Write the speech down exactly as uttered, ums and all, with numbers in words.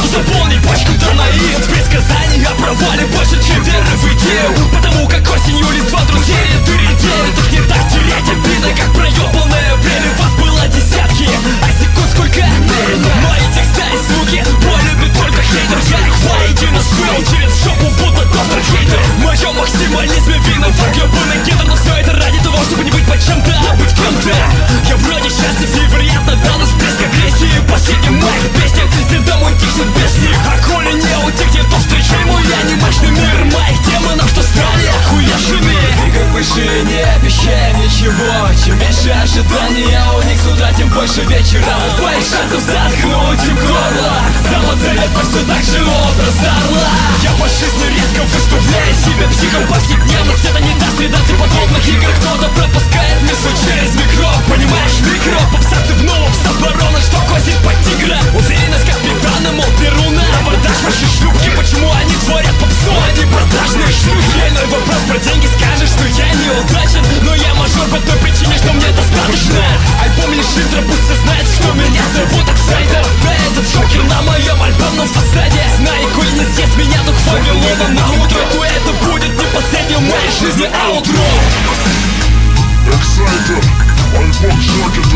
заполнить почку Данаид. Предсказания о провале больше, чем веры в идею. Потому как осенью листва друзей ты редеет. Так не так тереть обиды, как проебанное время. Вас было десятки, а секунд сколько? Мои текста и звуки полюбит только хейтер. Я их воедино свел через жопу, будто доктор хейтер. В моем максимализме виноват ебаный гендер. Но все это ради того, чтобы не быть под чем-то, а быть кем-то. Я вроде счастлив, невероятно дал всплеск агрессии. Последним моих песнях звездам утихнет без них. А коли не утихнет, то встречай мой анимешный мир моих демонов, что стали охуевшими. И как выше не обещаем ничего. Чем меньше ожидания у них с утра, тем больше вечера. Твоих шансов заткнуть им горло. Самоцелят все так же образ орла. Я по жизни редко выставляю себя психом. Повседневность это не та среда для подобных игр. Кто-то пропускает мису через микроб. Понимаешь, микро попсаты в новом с обороной, что косит под тигра. Уверенность капитана, мол, беру на абордаж ваши шлюпки. Почему они творят попсу, они продажные шлюхи? Иной вопрос про деньги, скажешь, что я неудачен. Но я мажор по той причине, что мне достаточно. Альбом лишь интро, пусть все знают, что меня зовут Оксайдер. Да этот шокер на моем альбомном фасаде. Знай, коль не съест меня дух Вавилона на утро, то это будет не последним в моей жизни аутро. Оксайдер, альбом шокер